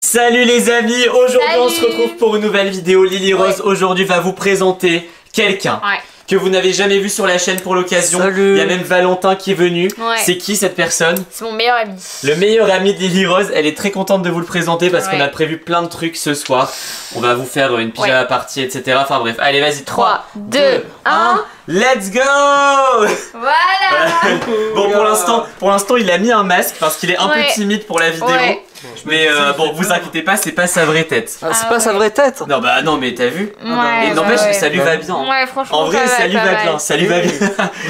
Salut les amis, aujourd'hui on se retrouve pour une nouvelle vidéo. Lily Rose aujourd'hui va vous présenter quelqu'un que vous n'avez jamais vu sur la chaîne pour l'occasion. Il y a même Valentin qui est venu. C'est qui cette personne? C'est mon meilleur ami. Le meilleur ami de Lily Rose. Elle est très contente de vous le présenter parce qu'on a prévu plein de trucs ce soir. On va vous faire une pyjama party, etc. Enfin bref, allez vas-y, 3, 2, 1, let's go! Voilà. Bon, pour l'instant il a mis un masque parce qu'il est un peu timide pour la vidéo. Mais bon, vous inquiétez pas, c'est pas sa vraie tête. C'est pas sa vraie tête? Non, bah non, mais t'as vu? Et n'empêche que ça lui va bien. Ouais, franchement. En vrai, ça lui va bien. Ça lui va bien.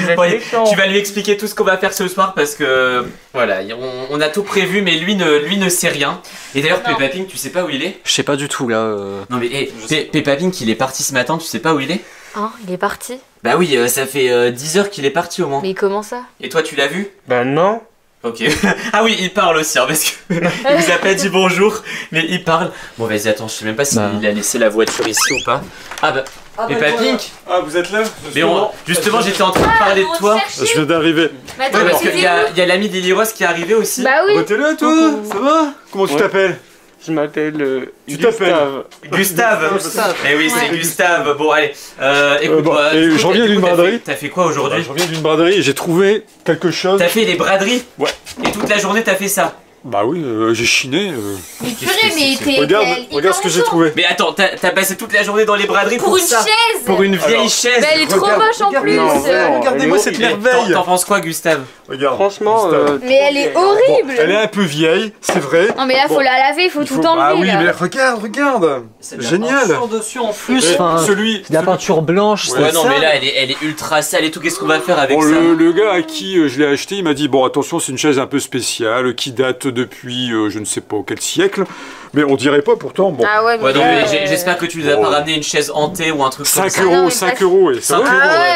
Tu vas lui expliquer tout ce qu'on va faire ce soir parce que voilà, on a tout prévu, mais lui ne sait rien. Et d'ailleurs, Peppa Pink, tu sais pas où il est? Je sais pas du tout là. Non, mais Peppa Pink, il est parti ce matin, tu sais pas où il est? Hein, il est parti? Bah oui, ça fait 10 heures qu'il est parti au moins. Mais comment ça? Et toi, tu l'as vu? Bah non. Ok. Ah oui, il parle aussi, hein, parce que il vous a pas dit bonjour, mais il parle. Bon, vas-y, attends, je sais même pas s'il a laissé la voiture ici ou pas. Ah bah, Peppa Pink. Ah, vous êtes là? Mais justement, j'étais en train de parler de toi. Je viens d'arriver. Ouais, parce qu'il y a l'ami d'Lily Rose qui est arrivé aussi. Bah oui. T'es là, toi? Ça va? Comment tu t'appelles? Je m'appelle Gustave. Gustave. Eh oui, c'est Gustave. Bon, allez. Écoute, je reviens d'une braderie. T'as fait quoi aujourd'hui? Je reviens d'une braderie et j'ai trouvé quelque chose. T'as fait les braderies? Ouais. Et toute la journée, t'as fait ça? Bah oui, j'ai chiné. Mais purée, mais t'es. Regarde ce que j'ai trouvé. Mais attends, t'as passé toute la journée dans les braderies pour une ça? chaise? Pour une vieille chaise? Mais elle est trop moche en plus. Regardez-moi cette merveille. T'en penses quoi, Gustave? Regarde. Franchement, mais elle est horrible. Elle est un peu vieille, c'est vrai. Non, mais là, faut la laver, faut tout enlever. Ah oui, mais regarde. Génial. dessus en plus. Celui. La peinture blanche. Ouais, non, mais là, elle est ultra sale et tout. Qu'est-ce qu'on va faire avec ça? Le gars à qui je l'ai acheté, il m'a dit bon, attention, c'est une chaise un peu spéciale qui date depuis je ne sais pas quel siècle, mais on dirait pas pourtant. Bon. Ah ouais, non, mais j'espère que tu nous as pas ramené une chaise hantée ou un truc comme ça. 5 euros, 5 euros. Et 5 euros,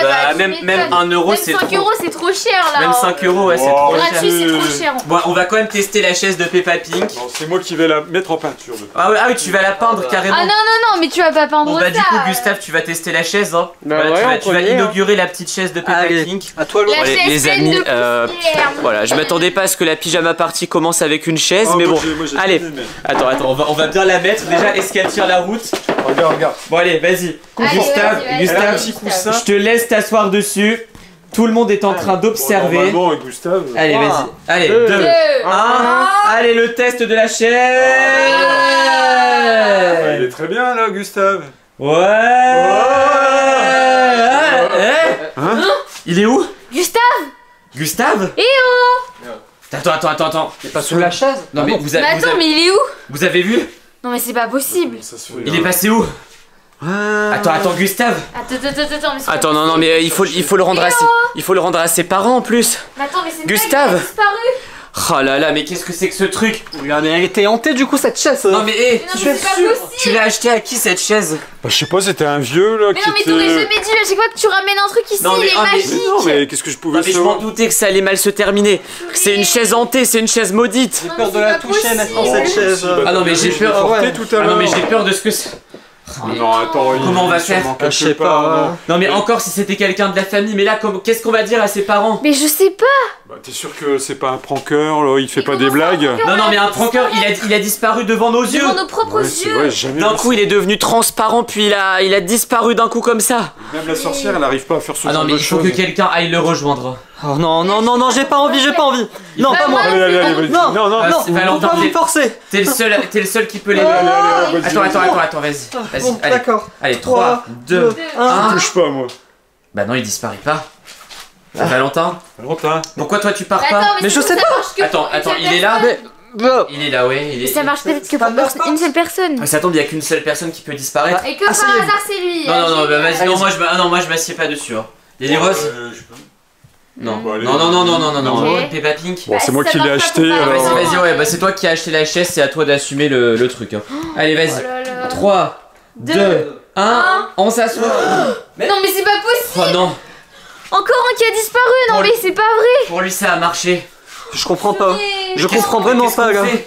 même 1 euro, c'est trop. 5 euros, c'est trop cher là. Même 5 euros, ouais, c'est trop cher. Gratuit, c'est trop cher. Bon, on va quand même tester la chaise de Peppa Pink. C'est moi qui vais la mettre en peinture. Ah oui, tu vas la peindre carrément. Ah non, mais tu vas pas peindre ça. Bon, bah, du coup, Gustave, tu vas tester la chaise. Hein. Tu vas inaugurer la petite chaise de Peppa Pink. À toi, les amis, voilà, je m'attendais pas à ce que la pyjama party commence avec une chaise, mais bon. Allez, attends, on va bien la mettre. Déjà, est-ce qu'elle tire la route? Regarde. Bon, allez, vas-y. Gustave, je te laisse t'asseoir dessus. Tout le monde est en train d'observer. Gustave. Allez, vas-y. Allez, 2, 1. Allez, le test de la chaise. Il est très bien là, Gustave. Ouais. Il est où? Gustave? Eh oh! Attends. T'es pas sous la chaise? Non, mais Mais attends, mais il est où? Vous avez vu? Non, mais c'est pas possible. Il est passé où? Attends, Gustave. Attends, non, mais il faut le rendre à ses parents en plus. Mais attends, mais c'est Gustave. elle a disparu. Oh là là, mais qu'est-ce que c'est que ce truc? Mais elle était hantée du coup cette chaise. Non mais c'est pas possible. Tu l'as acheté à qui cette chaise? Bah je sais pas, c'était un vieux là mais non, mais t'aurais jamais dit à chaque fois que tu ramènes un truc ici, il est magique. Non mais qu'est-ce que je pouvais savoir? Je m'en doutais que ça allait mal se terminer. C'est une chaise hantée, c'est une chaise maudite. J'ai peur de la toucher maintenant cette chaise. Ah non mais j'ai peur. Non mais j'ai peur de ce que c'est. Non attends, comment on va faire? Je sais pas. Non mais encore si c'était quelqu'un de la famille, mais là qu'est-ce qu'on va dire à ses parents? Mais je sais pas. Bah t'es sûr que c'est pas un pranker là, il fait pas des blagues? Non mais un pranker, il a disparu devant nos yeux. Devant nos propres yeux. D'un coup il est devenu transparent puis il a disparu d'un coup comme ça. Même la sorcière elle arrive pas à faire ce genre de choses. Ah non mais il faut que quelqu'un aille le rejoindre. Oh non, j'ai pas envie. Non, pas moi. Allez, vas-y. Non, faut pas me forcer. T'es le seul qui peut l'aider. Attends, vas-y. D'accord. Allez, 3, 2, 1. Touche pas moi. Bah non, il disparaît pas. Valentin. Pourquoi toi tu pars pas? Mais je sais pas. Attends, il est là. Il est là, ouais. Mais ça marche peut-être que pour une seule personne. Ça tombe, il y a qu'une seule personne qui peut disparaître. Et que par hasard c'est lui. Non, bah vas-y. Non, moi je m'assieds pas dessus. Lily Rose. Non, Peppa Pink. Bon, c'est moi qui l'ai acheté. Vas-y, ouais, bah c'est toi qui as acheté la chaise, c'est à toi d'assumer le truc. Allez, vas-y. 3, 2, 1, on s'assoit. Non, mais c'est pas possible. Oh non. Encore un qui a disparu, non mais c'est pas vrai. Pour lui, ça a marché. Je comprends pas. Je comprends vraiment pas là.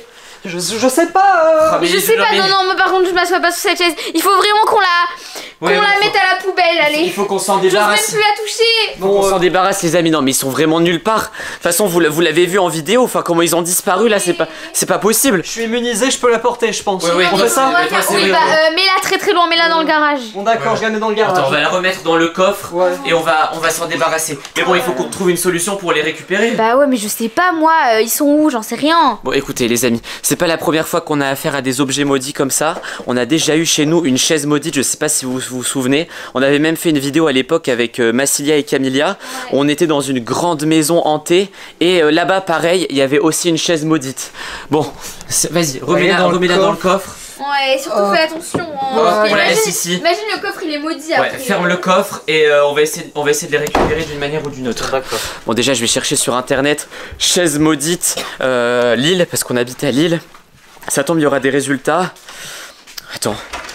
Je sais pas. Je sais pas, non, moi par contre je m'assois pas sur cette chaise. Il faut vraiment qu'on la mette à la poubelle, allez. Il faut qu'on s'en J'ose débarrasse. même plus la toucher. Bon, on s'en débarrasse les amis, non mais ils sont vraiment nulle part. De toute façon vous l'avez vu en vidéo, enfin comment ils ont disparu là, c'est pas possible. Je suis immunisé, je peux la porter je pense. Ouais, on fait ça. Oui, bah mets-la très très loin, mets-la dans le garage. Bon d'accord, je la mets dans le garage. Attends, on va la remettre dans le coffre et on va s'en débarrasser. Mais bon, il faut qu'on trouve une solution pour les récupérer. Bah ouais, mais je sais pas moi, ils sont où, j'en sais rien. Bon écoutez les amis, c'est pas la première fois qu'on a affaire à des objets maudits comme ça. On a déjà eu chez nous une chaise maudite, je sais pas si vous vous souvenez. On avait même fait une vidéo à l'époque avec Massilia et Camilla. On était dans une grande maison hantée et là-bas pareil, il y avait aussi une chaise maudite. Bon, vas-y, remets-la dans le coffre. Ouais, surtout fais attention. On la laisse ici. Imagine le coffre, il est maudit après. Ouais, ferme le coffre et on va essayer de les récupérer d'une manière ou d'une autre. D'accord. Bon déjà je vais chercher sur internet chaise maudite Lille parce qu'on habite à Lille. Ça tombe, il y aura des résultats. Attends.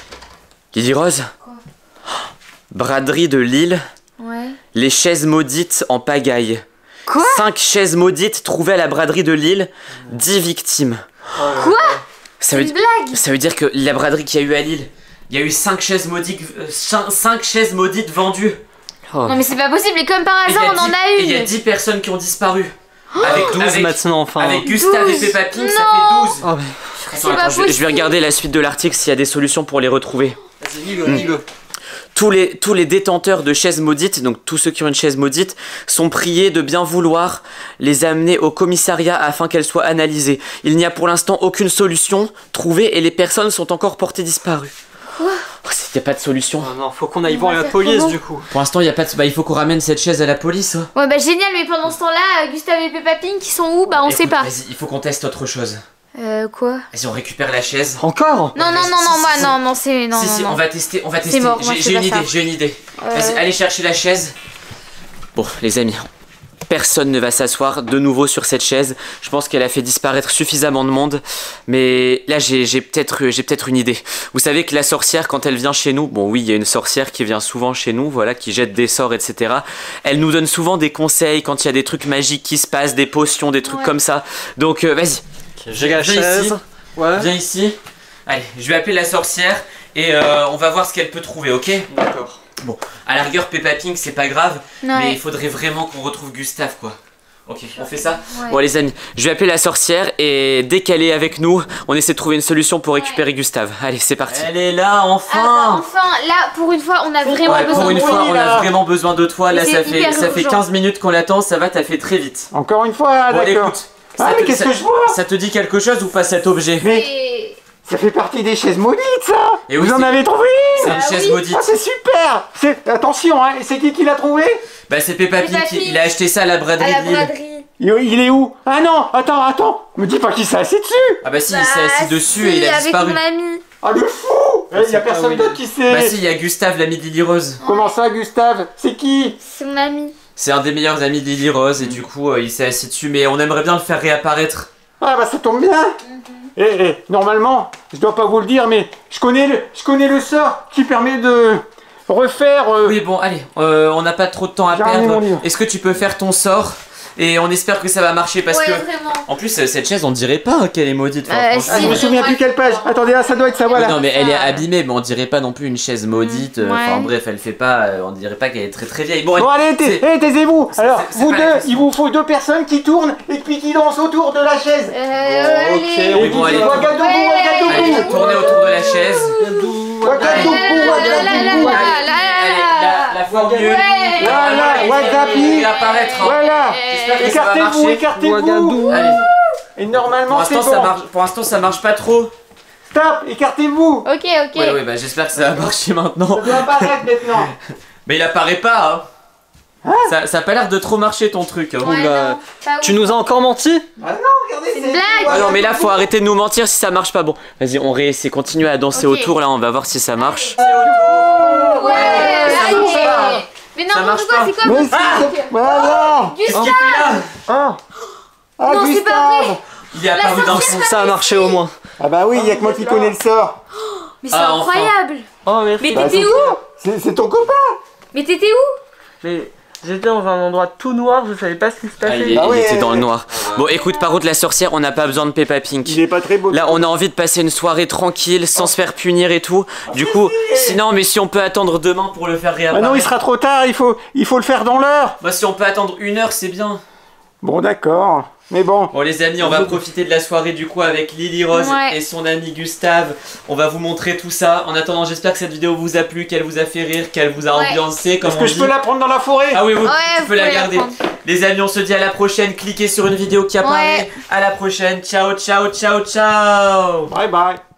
Lily Rose. Quoi? Braderie de Lille. Ouais. Les chaises maudites en pagaille. Quoi? 5 chaises maudites trouvées à la braderie de Lille. 10 victimes. Quoi? Ça veut dire que la braderie qu'il y a eu à Lille, il y a eu 5 chaises maudites, 5 chaises maudites vendues. Oh. Non mais c'est pas possible, et comme par hasard on en a une. Et il y a 10 personnes qui ont disparu. Avec 12 maintenant enfin. Avec Gustave 12. Et Peppa Pig, ça fait 12. Oh, Attends, je vais regarder la suite de l'article s'il y a des solutions pour les retrouver. Vas-y, lis-le. Tous les détenteurs de chaises maudites, donc tous ceux qui ont une chaise maudite, sont priés de bien vouloir les amener au commissariat afin qu'elles soient analysées. Il n'y a pour l'instant aucune solution trouvée et les personnes sont encore portées disparues. Quoi? Il n'y a pas de solution. Oh non, faut qu'on aille voir la police du coup. Pour l'instant, il y a pas de... il faut qu'on ramène cette chaise à la police. Hein. Ouais bah génial, mais pendant ce temps-là, Gustave et Peppa Pig qui sont où? Bah on sait pas. Vas-y, il faut qu'on teste autre chose. Quoi? Vas-y, on récupère la chaise. Encore? Non, c'est... Non, si, on va tester. C'est mort, j'ai une idée. Vas-y, allez chercher la chaise. Bon, les amis, personne ne va s'asseoir de nouveau sur cette chaise. Je pense qu'elle a fait disparaître suffisamment de monde. Mais là, j'ai peut-être une idée. Vous savez que la sorcière, quand elle vient chez nous, bon oui, il y a une sorcière qui vient souvent chez nous, voilà, qui jette des sorts, etc. Elle nous donne souvent des conseils quand il y a des trucs magiques qui se passent, des potions, des trucs comme ça. Donc, vas-y. J'ai la chaise. Ici. Ouais. Viens ici. Allez, je vais appeler la sorcière et on va voir ce qu'elle peut trouver, ok? D'accord. Bon, à la rigueur, Peppa Pig, c'est pas grave, mais il faudrait vraiment qu'on retrouve Gustave, quoi. Ok, on fait ça? Bon, les amis, je vais appeler la sorcière et dès qu'elle est avec nous, on essaie de trouver une solution pour récupérer Gustave. Allez, c'est parti. Elle est là, enfin! Ah bah, enfin, là, pour une fois, on a vraiment besoin de toi. Pour une fois, on a vraiment besoin de toi. Là, ça fait 15 urgent. minutes qu'on l'attend, ça va, t'as fait très vite. Encore une fois, bon, d'accord. Écoute, mais qu'est-ce que je vois? Ça te dit quelque chose ou pas cet objet? Mais ça fait partie des chaises maudites, ça. Et oui, vous en avez trouvé? C'est une chaise maudite. Ah, c'est super. Attention, hein, c'est qui l'a trouvé? Bah c'est Peppa Pig, il a acheté ça à la braderie de Lille. Il est où? Ah non, attends, me dis pas qu'il s'est assis dessus. Ah bah si, il s'est assis dessus et il a disparu. Avec mon ami. Ah le fou! Il y a personne d'autre qui sait. Bah si, il y a Gustave, l'ami de Lily Rose. Comment ça, Gustave? C'est qui? C'est mon ami. C'est un des meilleurs amis de Lily Rose et du coup il s'est assis dessus, mais on aimerait bien le faire réapparaître. Ah bah ça tombe bien. Normalement, je dois pas vous le dire, mais je connais le sort qui permet de refaire... Oui bon, allez, on n'a pas trop de temps à perdre. Est-ce que tu peux faire ton sort? Et on espère que ça va marcher parce que... Vraiment. En plus, cette chaise, on dirait pas qu'elle est maudite. je me souviens plus quelle page. Attendez, ça doit être ça, voilà. Non, mais elle est abîmée, mais on dirait pas non plus une chaise maudite. Enfin bref, elle fait pas... on dirait pas qu'elle est très très vieille. Bon, allez, taisez-vous. Alors, vous deux, il vous faut 2 personnes qui tournent et puis qui dansent autour de la chaise. Ok, bon, allez. Allez, tournez autour de la chaise. La forme nulle. Voilà, Wagapi. Il va apparaître. Voilà. Écartez-vous. Allez. Et normalement, c'est bon. Pour l'instant, ça marche pas trop. Stop, écartez-vous. Ok. Ouais, bah j'espère que ça va marcher maintenant. Ça doit apparaître maintenant. Mais il apparaît pas, hein. Ça a pas l'air de trop marcher ton truc. Hein. Tu nous as encore menti? Ah non, regardez, c'est une blague. Ah non, mais là, faut arrêter de nous mentir si ça marche pas. Bon, vas-y, on réessaie, continue à danser autour là, on va voir si ça marche. Ouais, allez. Mais non, marche quoi, pas. c'est quoi Voilà. Gustave. Non, c'est pas vrai. Il est apparu dans son... Ça a marché au moins. Ah bah oui, il y a que moi qui connais le sort. Mais c'est incroyable. Oh merci. Mais t'étais où? C'est ton copain. Mais t'étais où? Mais J'étais dans un endroit tout noir, je savais pas ce qui se passait. Il était dans le noir. Bon, écoute, par contre, la sorcière, on n'a pas besoin de Peppa Pink. Il est pas très beau. Là, on a envie de passer une soirée tranquille, sans se faire punir et tout. Du coup, sinon, mais si on peut attendre demain pour le faire réapparaître. Ah non, il sera trop tard, il faut le faire dans l'heure. Bah, si on peut attendre 1 heure, c'est bien. Bon, d'accord. Mais bon. Bon les amis, on va profiter de la soirée du coup avec Lily Rose et son ami Gustave. On va vous montrer tout ça. En attendant, j'espère que cette vidéo vous a plu, qu'elle vous a fait rire, qu'elle vous a ambiancé. Est-ce que je peux la prendre dans la forêt? Ah oui, tu peux la garder. Les amis, on se dit à la prochaine. Cliquez sur une vidéo qui apparaît. À la prochaine. Ciao, ciao, ciao, ciao. Bye bye.